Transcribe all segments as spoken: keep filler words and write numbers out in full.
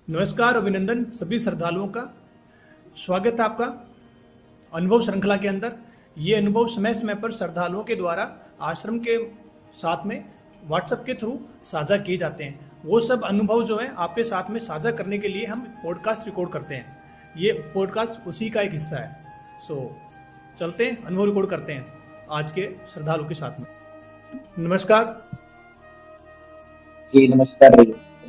नमस्कार, अभिनंदन सभी श्रद्धालुओं का। स्वागत है आपका अनुभव श्रृंखला के अंदर। ये अनुभव समय समय पर श्रद्धालुओं के द्वारा आश्रम के साथ में व्हाट्सएप के थ्रू साझा किए जाते हैं। वो सब अनुभव जो है आपके साथ में साझा करने के लिए हम पॉडकास्ट रिकॉर्ड करते हैं। ये पॉडकास्ट उसी का एक हिस्सा है। सो चलते हैं, अनुभव रिकॉर्ड करते हैं आज के श्रद्धालु के साथ में। नमस्कार जी। नमस्कार।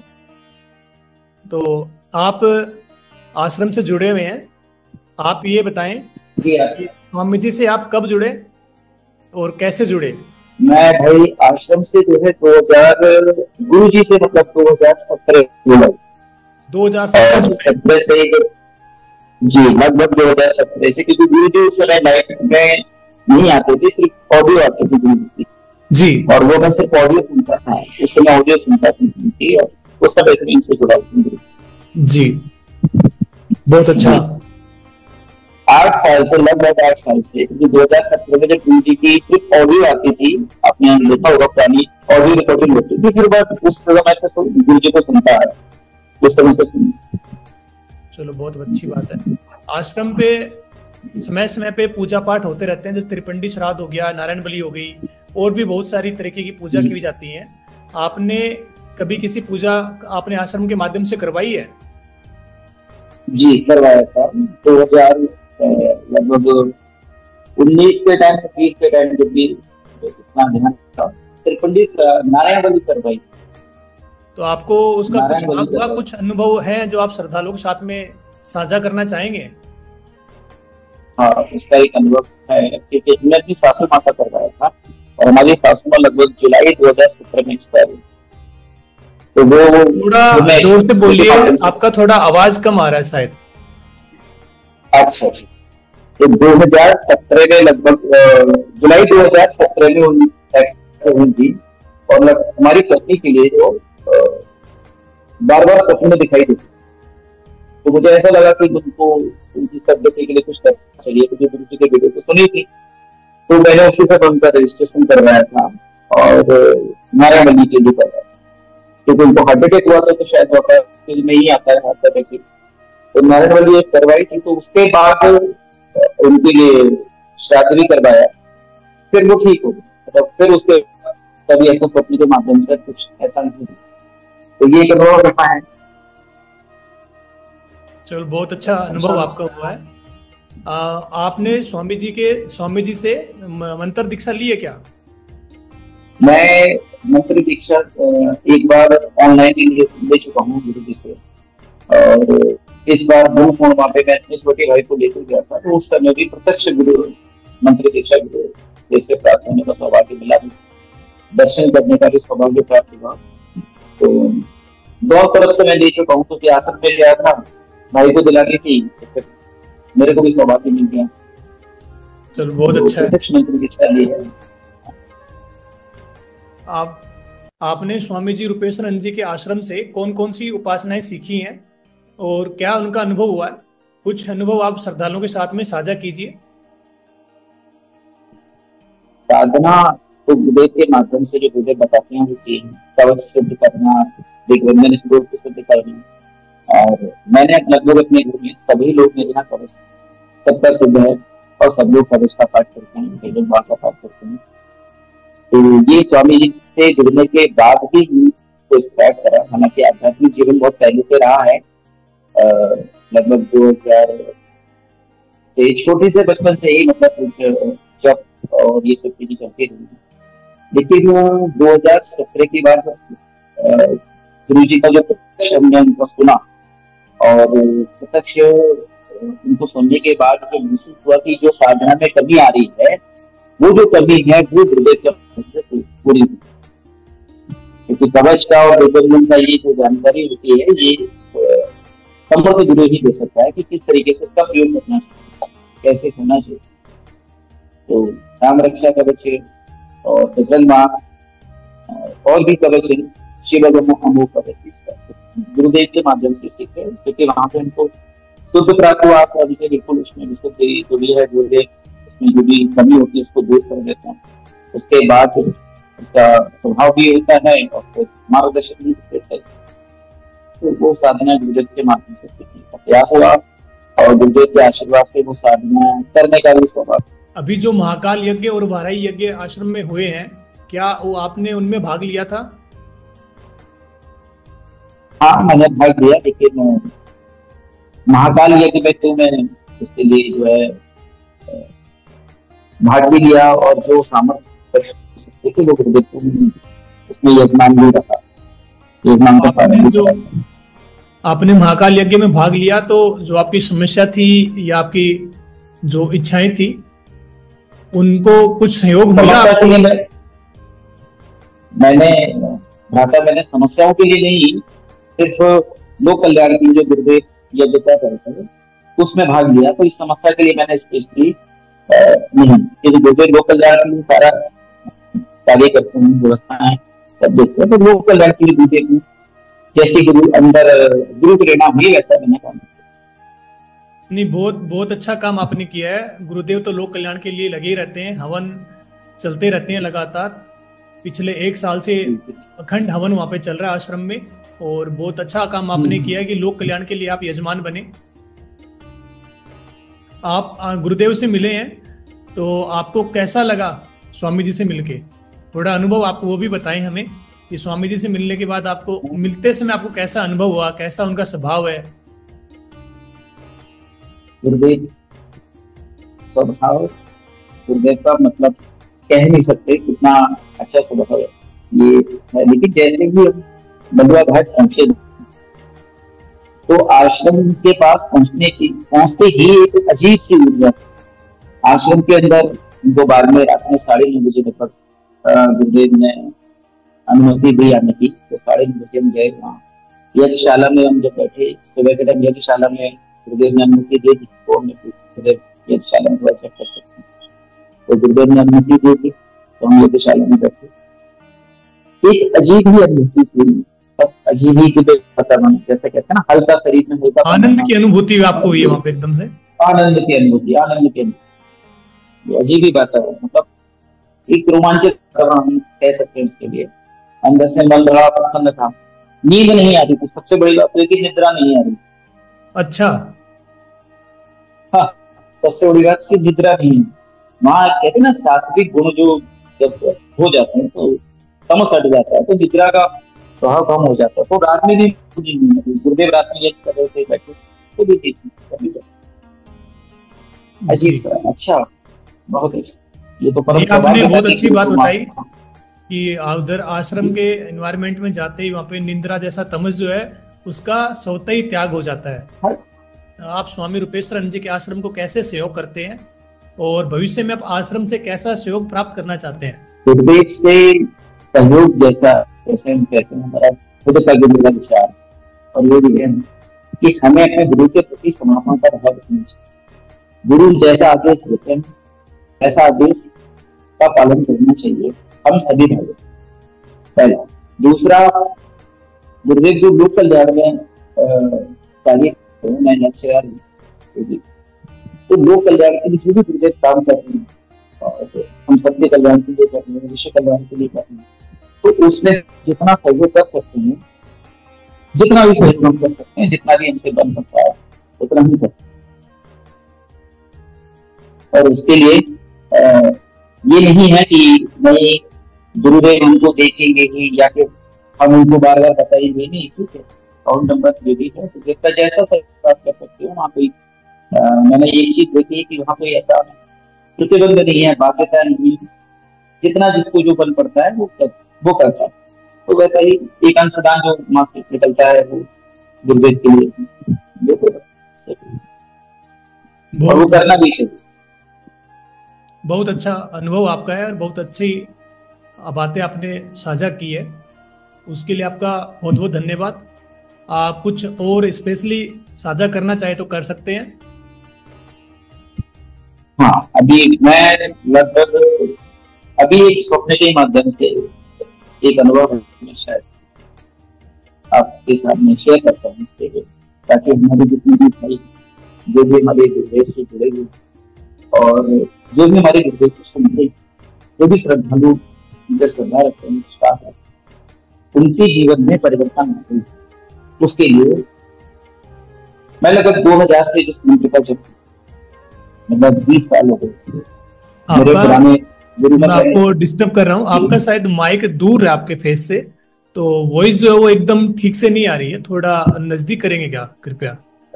तो आप आश्रम से जुड़े हुए हैं, आप ये बताएं जी स्वामी जी से आप कब जुड़े और कैसे जुड़े? मैं भाई आश्रम से जो है दो हजार गुरु जी से मतलब दो हजार सत्रह दो हजार सत्रह से जी लगभग दो हजार सत्रह से, क्योंकि गुरु जी उस समय लाइफ में नहीं आते थे, सिर्फ ऑडियो आती थी गुरु जी जी, और वो मैं सिर्फ ऑडियो सुनता था। उस समय ऑडियो सुनता थी और उस समय से इनसे जुड़ा जी। बहुत अच्छा। आठ साल से लगभग आठ साल से क्योंकि दो हजार सत्रह में जब गुरु जी की सिर्फ ऑडियो आती थी, आपने देखा होगा पुरानी ऑडियो रिकॉर्डिंग होती थी, फिर बाद उस समय से गुरु जी को सुनता है, उस समय से सुन। चलो बहुत अच्छी बात है। आश्रम पे समय समय पे पूजा पाठ होते रहते हैं, जैसे त्रिपिंडी श्राद्ध हो गया, नारायण बलि हो गई, और भी बहुत सारी तरीके की पूजा की जाती है। आपने कभी किसी पूजा आपने आश्रम के माध्यम से करवाई है? जी करवाया था। दो हजार लगभग उन्नीस के टाइम बीस के टाइम जब भी इतना ध्यान था, त्रिपिंडी नारायण बलि करवाई। तो आपको उसका कुछ आपका कुछ अनुभव है जो आप श्रद्धालुओं के साथ में साझा करना चाहेंगे? हाँ, उसका एक अनुभव है क्योंकि मैं अपनी सासू माँ का करवाया था और हमारी सासू माँ लगभग जुलाई दो हजार सत्रह में एक्सपायर हुई। तो वो थोड़ा जोर से बोलिए, आपका थोड़ा आवाज कम आ रहा है शायद। अच्छा जी। तो दो हजार सत्रह में लगभग जुलाई दो हजार सत्रह में उन एक्सपायर हुई थी और हमारी पत्नी के लिए जो बार बार स्वप्न में दिखाई देती, तो मुझे ऐसा लगा कि उनको उनकी सदगति के लिए कुछ करना चाहिए, क्योंकि गुरु जी के वीडियो तो सुनी थी। तो मैंने उसी से उनका रजिस्ट्रेशन करवाया था और नारायण बलि के लिए करवाया, क्योंकि उनको हार्ट अटैक हुआ था, तो शायद होता में ही आता है हार्ट अटैक। तो नारायण बलि एक करवाई थी, तो उसके बाद उनके लिए श्राद्ध भी करवाया, फिर वो ठीक हो गई। तो फिर उसके कभी ऐसा स्वप्न के माध्यम से कुछ ऐसा नहीं हुआ। तो ये एक अनुभव रहा है। चलो बहुत अच्छा अनुभव आपका हुआ है। आ, आपने स्वामी जी के स्वामी जी से मंत्र दीक्षा ली है क्या? मैं मंत्र दीक्षा एक बार ऑनलाइन ले चुका हूँ गुरु जी से, और इस बार गुरु फोन वहाँ पे मैं अपने छोटे भाई को लेकर गया था, तो उस समय भी प्रत्यक्ष गुरु मंत्र दीक्षा गुरु जैसे प्राप्त होने का सौभाग्य मिला, दर्शन करने का भी सौभाग्य प्राप्त हुआ। तो दोनों तरफ से मैं ले चुका हूँ, क्योंकि आसन पे गया था, भाई को दिलानी थी, तो फिर मेरे को भी सौभाग्य मिल गया। चलो बहुत तो अच्छा प्रत्यक्ष मंत्र दीक्षा ली है। आप आपने स्वामी जी रूपेशानंद जी के आश्रम से कौन कौन सी उपासनाएं सीखी हैं और क्या उनका अनुभव हुआ है? कुछ अनुभव आप श्रद्धालुओं के साथ में साझा कीजिए। साधना तो गुरुदेव के माध्यम से जो गुरुदेव बताते हैं वो तीन: कवच सिद्ध करना, दिग्बंधन स्त्रोत सिद्ध करना, और मैंने लगभग अपने घर में सभी लोग मेरे यहाँ कवच सबका सिद्ध है और सब लोग कवच का पाठ करते हैं, कई लोग बाण का पाठ करते हैं। तो ये स्वामी जी से जुड़ने के बाद ही इसको स्टार्ट करा। हालांकि आध्यात्मिक जीवन बहुत पहले से रहा है, लगभग दो हजार से छोटे से बचपन से ही मतलब जब और ये सब चीजें चलती रही। लेकिन दो हजार सत्रह की बात गुरु जी का जो प्रत्यक्ष हमने उनको सुना और प्रत्यक्ष उनको सुनने के बाद जो महसूस हुआ कि जो साधना में कमी आ रही है, वो जो कमी है वो गुरुदेव से पूरी, क्योंकि कवच का और दिग्बंधन का ये जो जानकारी होती है ये संभव गुरु ही दे सकता है कि किस तरीके से इसका प्रयोग करना चाहिए, कैसे होना चाहिए। तो राम रक्षा कवच और बजरंग बाण और भी कवच शिव अमोघ कवच गुरुदेव के माध्यम से सीखे, क्योंकि वहां से उनको शुद्ध प्राप्त हुआ, से बिल्कुल उसमें विशुद्धि जो भी है गुरुदेव उसमें जो भी कमी होती है उसको दूर कर देते हैं। उसके बाद उसका प्रभाव भी होता है और मार्गदर्शन भी देता है। तो वो साधना गुरुदेव के माध्यम से सीखने का प्रयास हुआ और गुरुदेव के आशीर्वाद से वो साधना करने का भी स्वभाव। अभी जो महाकाल यज्ञ और वाराही यज्ञ आश्रम में हुए हैं, क्या वो आपने उनमें भाग लिया था? हाँ, मैंने भाग लिया, लेकिन महाकाल यज्ञ में तो मैं उसके लिए जो है भाग भी लिया और जो सामर्थ्य सकते थे वो गुरुदेव को उसमें यजमान भी रखा, यजमान का पालन जो आपने महाकाल यज्ञ में भाग लिया तो जो आपकी समस्या थी या आपकी जो इच्छाएं थी उनको कुछ सहयोग मिला? मैंने भ्राता मैंने समस्याओं के लिए नहीं, सिर्फ लोक कल्याण की जो गुरुदेव यज्ञ का करते हैं उसमें भाग लिया। कोई समस्या के लिए मैंने स्पेशली नहीं, क्योंकि गुरुदेव लोक कल्याण के लिए सारा कार्य करते हैं, व्यवस्थाएं सब देखते हैं, तो लोक कल्याण के लिए गुरुदेव जैसे गुरु अंदर गुरु प्रेरणा हुई वैसा मैंने काम नहीं। बहुत बहुत अच्छा काम आपने किया है। गुरुदेव तो लोक कल्याण के लिए लगे ही रहते हैं, हवन चलते रहते हैं लगातार। पिछले एक साल से अखंड हवन वहां पे चल रहा है आश्रम में, और बहुत अच्छा काम आपने किया है कि लोक कल्याण के लिए आप यजमान बने। आप गुरुदेव से मिले हैं तो आपको कैसा लगा स्वामी जी से मिलके? थोड़ा अनुभव आप वो भी बताएं हमें कि स्वामी जी से मिलने के बाद आपको मिलते समय आपको कैसा अनुभव हुआ, कैसा उनका स्वभाव है? गुरुदेव स्वभाव, गुरुदेव का मतलब कह नहीं सकते कितना अच्छा स्वभाव है ये है। लेकिन जैसे ही हम बलुआ घाट पहुंचे तो आश्रम के पास पहुंचने की पहुंचते ही एक अजीब सी ऊर्जा आश्रम के अंदर। दो बार में रात में साढ़े नौ बजे लगभग गुरुदेव ने अनुमति दी आने की, तो साढ़े नौ बजे हम गए वहाँ यज्ञशाला में। हम जब बैठे सुबह के टाइम यज्ञशाला में गुरुदेव ने अनुमति दे दी, तो हमने गुरुदेव यज्ञशाला में चेक कर सकते हैं, तो गुरुदेव ने अनुमति दे दी तो हम यज्ञशाला में बैठे। एक अजीब ही अनुभूति थी, अजीब ही की जैसा कहते हैं ना, हल्का शरीर में होता, आनंद की अनुभूति आपको हुई वहाँ पे एकदम से? आनंद की अनुभूति, आनंद की अनुभूति, अजीब ही बात है, मतलब एक रोमांचित हम कह सकते हैं उसके लिए। अंदर से मन बड़ा प्रसन्न था, नींद नहीं आ रही थी, सबसे बड़ी बात है कि निद्रा नहीं आ रही। अच्छा, हाँ, सबसे बड़ी बात कि निद्रा नहीं। वहाँ कहते ना सात्विक गुण जो जब हो जाते हैं तो तमस हट जाता है, तो निद्रा का प्रभाव कम हो जाता है। तो रात में भी गुरुदेव रात में यज्ञ कर रहे थे बैठे, तो भी ठीक अजीब सा, अच्छा, बहुत अच्छा। ये तो परम आपने बहुत अच्छी बात बताई कि उधर आश्रम के एनवायरनमेंट में जाते ही वहाँ पे निंद्रा जैसा तमस जो है उसका स्वतः ही त्याग हो जाता है। हाँ। आप स्वामी रूपेश्वरानंद जी के आश्रम को कैसे सहयोग करते हैं और भविष्य में आप आश्रम से कैसा सहयोग प्राप्त करना चाहते हैं? गुरुदेव से सहयोग जैसा जैसे हम कहते हैं, हमारा खुद का गुरु का विचार और ये भी है कि हमें अपने गुरु के प्रति समर्पण का भाव रखना चाहिए। गुरु जैसा आदेश देते हैं ऐसा आदेश का पालन करना चाहिए हम सभी भाइयों। पहला। दूसरा, गुरुदेव जो लोक कल्याण में कार्य मैं लेक्चरर हूँ, तो लोक कल्याण के लिए जो भी गुरुदेव काम कर रहे हैं और हम सबके कल्याण के लिए कर रहे हैं, विश्व कल्याण के लिए कर रहे हैं, तो उसमें जितना सहयोग कर सकते हैं, जितना भी सहयोग हम कर सकते हैं, जितना भी हमसे बन सकता है उतना ही करते हैं। और उसके लिए आ, ये नहीं है कि नहीं गुरुदेव हमको देखेंगे ही या फिर हम उनको बार बार बताएंगे, नहीं, ठीक है, अकाउंट नंबर जो भी है तो जितना जैसा सहयोग आप कर सकते हो। वहाँ कोई मैंने एक चीज देखी है कि वहाँ कोई ऐसा प्रतिबंध नहीं है, बाध्यता नहीं, जितना जिसको जो बन पड़ता है वो कर, वो करता है। तो वैसा ही एक अंशदान जो मासिक निकलता है वो गुरुदेव के लिए और वो करना भी चाहिए। बहुत अच्छा अनुभव आपका है और बहुत अच्छी बातें आपने साझा की है, उसके लिए आपका बहुत बहुत धन्यवाद। आप कुछ और स्पेशली साझा करना चाहे तो कर सकते हैं। हाँ, अभी मैं लगभग अभी एक स्वप्न के माध्यम से एक अनुभव शायद आपके सामने शेयर करता हूँ इसके लिए, ताकि हमारे जितने भी भाई जो भी हमारे गुरुदेव से जुड़े हुए और जो भी हमारे गुरुदेव को सुनते, जो भी श्रद्धालु उनके श्रद्धा रखते हैं, विश्वास रखते हैं, उनके जीवन में परिवर्तन आते हैं। उसके लिए मैं लगभग दो हजार से जिस मंत्र का जब मतलब बीस साल हो गए मेरे आपका पुराने गुरु मैं ने आपको डिस्टर्ब कर रहा हूँ, आपका शायद माइक दूर है आपके फेस से, तो वॉइस जो है वो एकदम ठीक से नहीं आ रही है, थोड़ा नजदीक करेंगे क्या कृपया?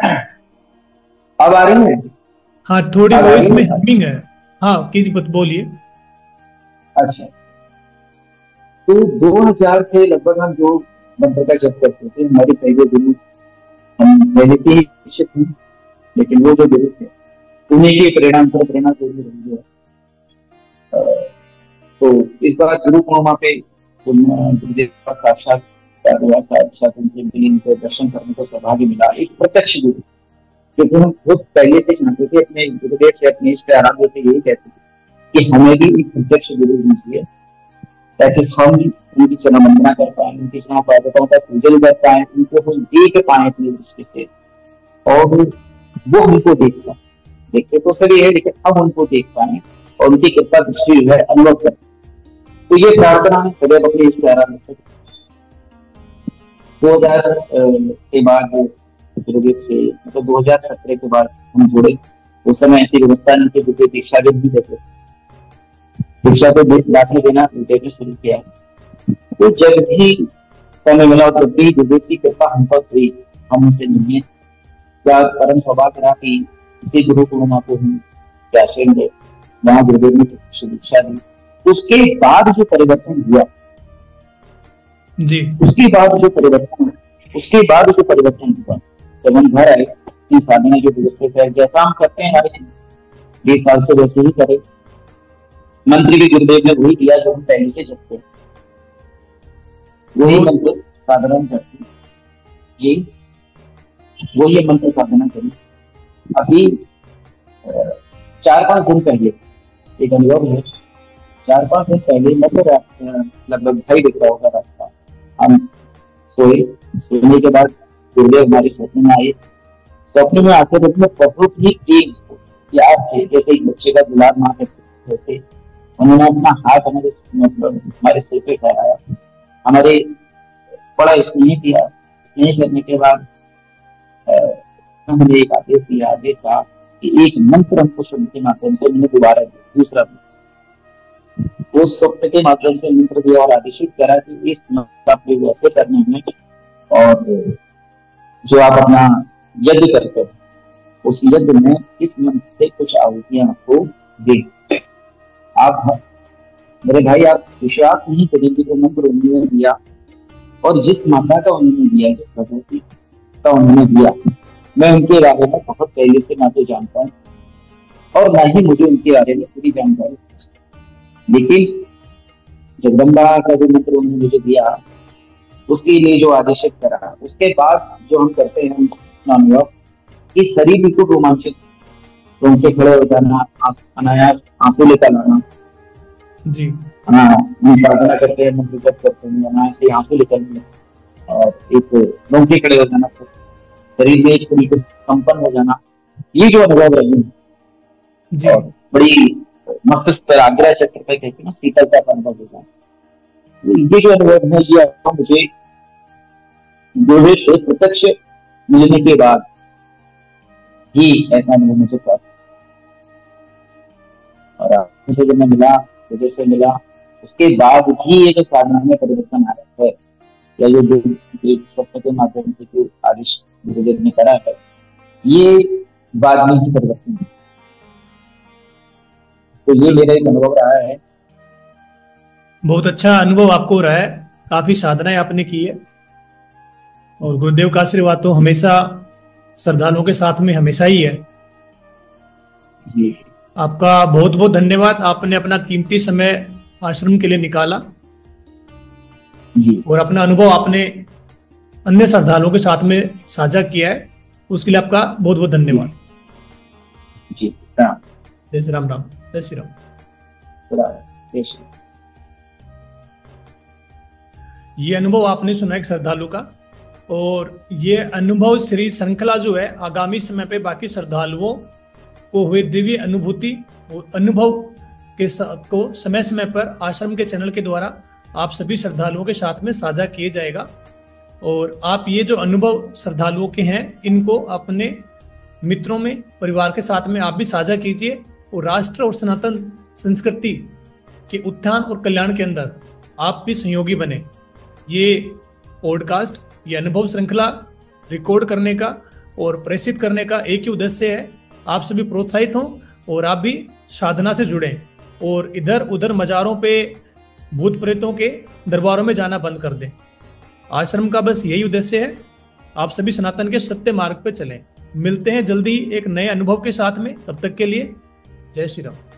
अब आ रही है। हाँ, थोड़ी अब आ वॉइस रही में है। हमिंग है। हाँ, कीजिए, बत- बोलिए। अच्छा, तो दो हजार से लगभग हम जो मंत्र का जप करते थे, हमारे पहले गुरु, हम पहले से ही शिक्षक हैं, लेकिन वो जो गुरु थे उन्हीं के प्रेरणा पर प्रेरणा से ही रही है। तो इस बार गुरु पूर्णिमा पे उन गुरुदेव का साक्षात्कार हुआ, साक्षात उनसे मिलने को, दर्शन करने को सौभाग्य मिला, एक प्रत्यक्ष गुरु, क्योंकि हम खुद पहले से चाहते थे अपने गुरुदेव से, अपने इष्ट आराध्य से यही कहते थे कि हमें भी एक प्रत्यक्ष गुरु दीजिए, ताकि हम उनकी चरण वंदना कर पाए, उनकी पादुकाओं का पूजन कर पाए, उनको हम देख पाए अपनी दृष्टि से, और वो हमको देख पाए। देखते तो सभी है, लेकिन अब उनको देख पाए और उनकी कृपा दृष्टि जो है अनुभव कर। तो ये प्रार्थना है सदैव अपने इस आराधना से। दो हजार के बाद गुरुदेव से मतलब दो हजार सत्रह के बाद हम जुड़े। उस समय ऐसी व्यवस्था नहीं थी, गुरुदेव दीक्षा भी नहीं देते, दीक्षा को लाने देना गुरुदेव ने शुरू किया। तो जब भी समय मिला और जब भी गुरुदेव की कृपा हम पर हुई, हम उनसे मिले, क्या परम सौभाग्य रहा कि किसी गुरु पूर्णिमा को हम आश्रम गए, वहां गुरुदेव ने दीक्षा दी। उसके बाद जो परिवर्तन हुआ जी, उसके बाद जो परिवर्तन उसके बाद जो परिवर्तन हुआ जब हम घर आए, इन साधना जो व्यवस्थित है, जैसा हम करते हैं हमारे बीस साल से वैसे ही करे। मंत्र भी गुरुदेव ने वही दिया जो हम पहले से जपते हैं, वही मंत्र साधना करते हैं जी, वो ये मंत्र साधना करें। अभी चार पांच दिन पहले एक अनुभव है, चार पांच दिन पहले मतलब लगभग ढाई बज रहा होगा रात का, हम सोए, सोने के बाद गुरुदेव हमारे स्वप्न में आए। स्वप्न में आते वक्त में बहुत ही प्रेम से, प्यार से, जैसे एक बच्चे का दुलार माँ करते जैसे उन्होंने अपना हाथ हमारे मतलब हमारे सिर पे फहराया, हमारे बड़ा स्नेह किया। स्नेह करने के बाद उन्होंने एक आदेश दिया, आदेश कहा कि एक मंत्र हमको सुनने के माध्यम से उन्होंने दोबारा दूसरा वो स्वप्न के माध्यम से मंत्र दिया और आदेशित करा कि इस मंत्र आपको वैसे करने हैं, और जो आप अपना यज्ञ करते हो उस यज्ञ में इस मंत्र से कुछ आहुतियां आपको दे। आप मेरे भाई आप विश्वास नहीं करेंगे, जो मंत्र उन्होंने दिया और जिस माता का उन्होंने दिया, जिस भगवती का उन्होंने दिया, मैं उनके बारे में बहुत पहले से ना तो जानता हूँ और ना ही मुझे उनके बारे में पूरी जानकारी, लेकिन जगदम्बा का जो मंत्र उन्होंने मुझे दिया उसके लिए जो आदेशित करा, उसके बाद जो हम करते हैं अनुभव कि शरीर बिल्कुल रोमांचित, रोंगटे खड़े हो जाना, अनायास आंसू लेकर आना जी, हाँ, साधना करते हैं, मंत्र जप करते हैं, अनायास से आंसू निकलने और एक रोंगटे खड़े हो जाना, शरीर में एक तरीके से कंपन हो जाना, ये जो अनुभव रही जी, और बड़ी मस्तिष्क आग्रह चक्र पे कहते हैं ना, शीतलता का अनुभव हो जाना, ये जो अनुभव है ये अनुभव मुझे गुरुदेव से प्रत्यक्ष मिलने के बाद ही ऐसा अनुभव मुझे प्राप्त। और आपसे जब मैं मिला, गुरुदेव से मिला, उसके बाद ही ये जो साधना में परिवर्तन आया है, या ये जो स्वप्न के माध्यम से जो आदेश गुरुदेव ने करा है, ये बाद में ही परिवर्तन है। तो ये मेरा एक अनुभव रहा है। बहुत अच्छा अनुभव आपको रहा है, काफी साधनाएं आपने की है और गुरुदेव का आशीर्वाद तो हमेशा श्रद्धालुओं के साथ में हमेशा ही है। जी, आपका बहुत बहुत धन्यवाद, आपने अपना कीमती समय आश्रम के लिए निकाला जी, और अपना अनुभव आपने अन्य श्रद्धालुओं के साथ में साझा किया है, उसके लिए आपका बहुत बहुत धन्यवाद। जी, राम, जय श्री राम। राम, जय श्री राम। जय श्री। ये अनुभव आपने सुना एक श्रद्धालु का, और ये अनुभव श्री श्रृंखला जो है आगामी समय पे बाकी श्रद्धालुओं को हुए दिव्य अनुभूति और अनुभव के साथ को समय समय पर आश्रम के चैनल के द्वारा आप सभी श्रद्धालुओं के साथ में साझा किए जाएगा। और आप ये जो अनुभव श्रद्धालुओं के हैं इनको अपने मित्रों में, परिवार के साथ में आप भी साझा कीजिए और राष्ट्र और सनातन संस्कृति के उत्थान और कल्याण के अंदर आप भी सहयोगी बने। ये पॉडकास्ट, ये अनुभव श्रृंखला रिकॉर्ड करने का और प्रेषित करने का एक ही उद्देश्य है, आप सभी प्रोत्साहित हों और आप भी साधना से जुड़ें और इधर उधर मज़ारों पे, भूत प्रेतों के दरबारों में जाना बंद कर दें। आश्रम का बस यही उद्देश्य है, आप सभी सनातन के सत्य मार्ग पे चलें। मिलते हैं जल्दी एक नए अनुभव के साथ में, तब तक के लिए जय श्री राम।